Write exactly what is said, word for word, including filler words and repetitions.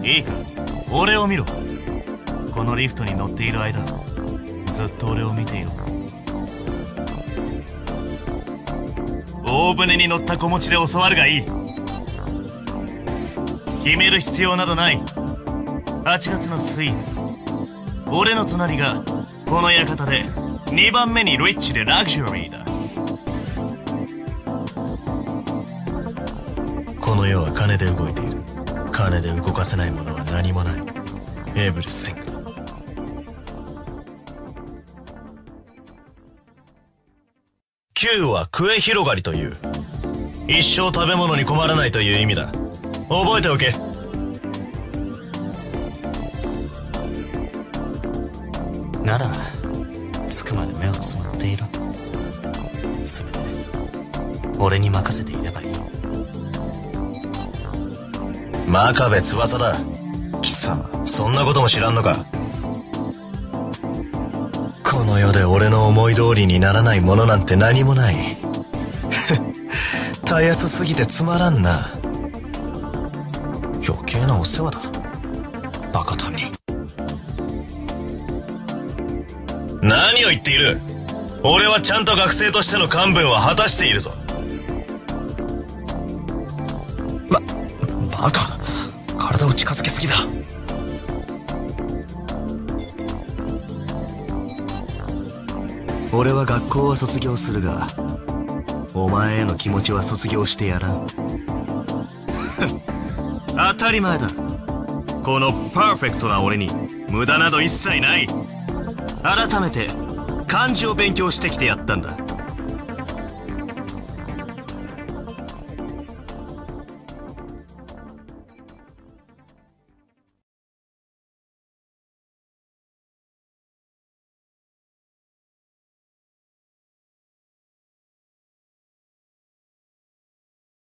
いいか、俺を見ろ。このリフトに乗っている間、ずっと俺を見ていろ。大船に乗った子持ちで教わるがいい。決める必要などない。はちがつの水曜、俺の隣がこの館でにばんめにリッチでラグジュアリーだ。この世は金で動いている。金で動かせないものは何もない。エブリシング。Q はクエ広がりという。一生食べ物に困らないという意味だ。覚えておけ。なら着くまで目をつむっていろ。全て俺に任せていればいい。真壁翼だ。貴様そんなことも知らんのか。この世で俺の思い通りにならないものなんて何もない。たやすすぎてつまらんな。余計なお世話だ。バカ担任。何を言っている。俺はちゃんと学生としての幹分は果たしているぞ。ば、バカ。体を近づけすぎだ。俺は学校は卒業するが、お前への気持ちは卒業してやらん。当たり前だ。このパーフェクトな俺に無駄など一切ない。改めて漢字を勉強してきてやったんだ。